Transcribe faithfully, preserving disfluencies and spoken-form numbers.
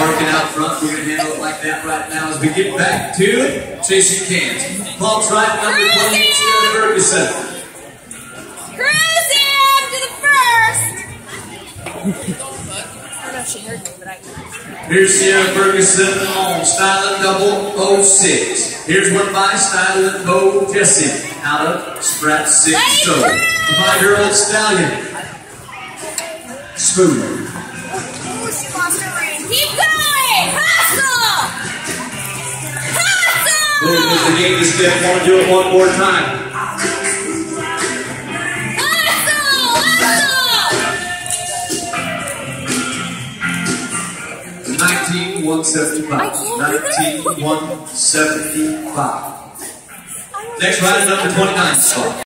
Working out front, we're going to handle it like that right now as we get back to chasing cans. Bumps right, number twenty, Sierra Ferguson. Cruise him to the first! I don't know if she heard me, but I Here's Sierra Ferguson on Stylin double oh six. Here's one by Stylin Bo Jesse out of Sprat six toe. My girl Stylin. Smooth. Oh, she lost her ring. Keep going! Hustle! Hustle! Move with the game this step. Want to do it one more time. Hustle! Hustle! nineteen one seventy-five. nineteen one seventy-five. Next round, number twenty-nine spot.